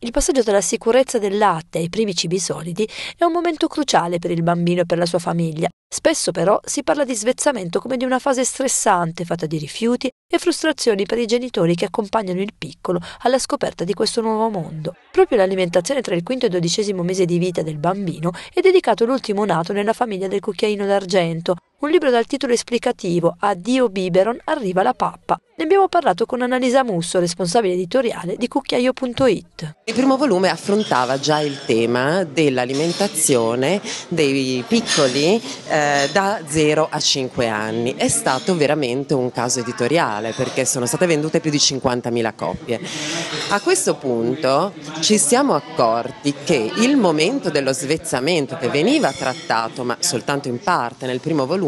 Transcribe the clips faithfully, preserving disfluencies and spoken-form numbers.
Il passaggio dalla sicurezza del latte ai primi cibi solidi è un momento cruciale per il bambino e per la sua famiglia. Spesso però si parla di svezzamento come di una fase stressante fatta di rifiuti e frustrazioni per i genitori che accompagnano il piccolo alla scoperta di questo nuovo mondo. Proprio l'alimentazione tra il quinto e il dodicesimo mese di vita del bambino è dedicato all'ultimo nato nella famiglia del cucchiaino d'argento, un libro dal titolo esplicativo Addio biberon, arriva la pappa. Ne abbiamo parlato con Annalisa Musso, responsabile editoriale di cucchiaio punto it. Il primo volume affrontava già il tema dell'alimentazione dei piccoli eh, da zero a cinque anni. È stato veramente un caso editoriale perché sono state vendute più di cinquantamila copie. A questo punto ci siamo accorti che il momento dello svezzamento, che veniva trattato ma soltanto in parte nel primo volume,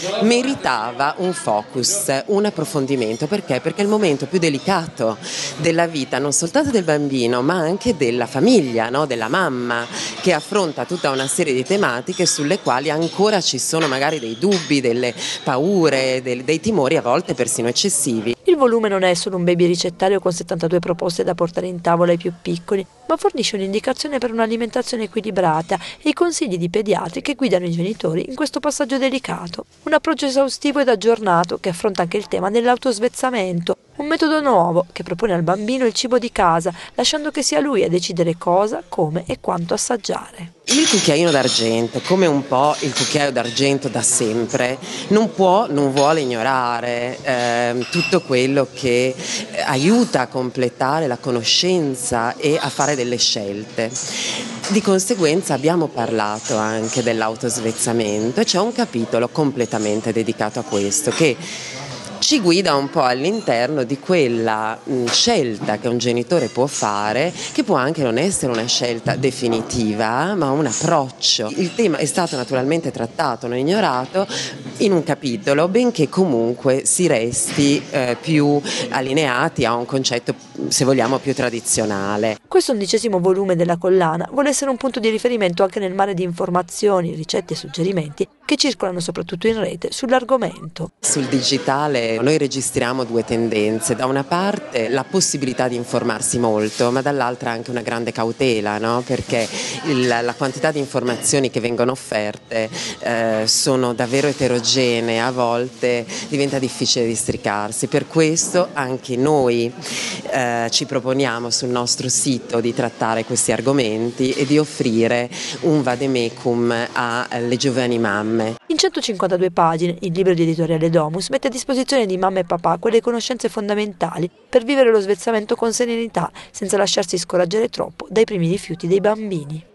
meritava un focus, un approfondimento. Perché? Perché è il momento più delicato della vita, non soltanto del bambino ma anche della famiglia, no? Della mamma, che affronta tutta una serie di tematiche sulle quali ancora ci sono magari dei dubbi, delle paure, dei, dei timori a volte persino eccessivi. Il volume non è solo un baby ricettario con settantadue proposte da portare in tavola ai più piccoli, ma fornisce un'indicazione per un'alimentazione equilibrata e i consigli di pediatri che guidano i genitori in questo passaggio delicato. Un approccio esaustivo ed aggiornato che affronta anche il tema dell'autosvezzamento, un metodo nuovo che propone al bambino il cibo di casa, lasciando che sia lui a decidere cosa, come e quanto assaggiare. Il cucchiaino d'argento, come un po' il cucchiaio d'argento da sempre, non può, non vuole ignorare eh, tutto quello che aiuta a completare la conoscenza e a fare delle scelte. Di conseguenza abbiamo parlato anche dell'autosvezzamento e c'è un capitolo completamente dedicato a questo che ci guida un po' all'interno di quella mh, scelta che un genitore può fare, che può anche non essere una scelta definitiva, ma un approccio. Il tema è stato naturalmente trattato, non ignorato, in un capitolo, benché comunque si resti eh, più allineati a un concetto, se vogliamo, più tradizionale. Questo undicesimo volume della collana vuole essere un punto di riferimento anche nel mare di informazioni, ricette e suggerimenti che circolano soprattutto in rete sull'argomento. Sul digitale noi registriamo due tendenze: da una parte la possibilità di informarsi molto, ma dall'altra anche una grande cautela, no? Perché il, la quantità di informazioni che vengono offerte eh, sono davvero eterogenee, a volte diventa difficile districarsi. Per questo anche noi eh, ci proponiamo sul nostro sito di trattare questi argomenti e di offrire un vademecum alle giovani mamme. In centocinquantadue pagine, il libro di editoriale Domus mette a disposizione di mamma e papà quelle conoscenze fondamentali per vivere lo svezzamento con serenità, senza lasciarsi scoraggiare troppo dai primi rifiuti dei bambini.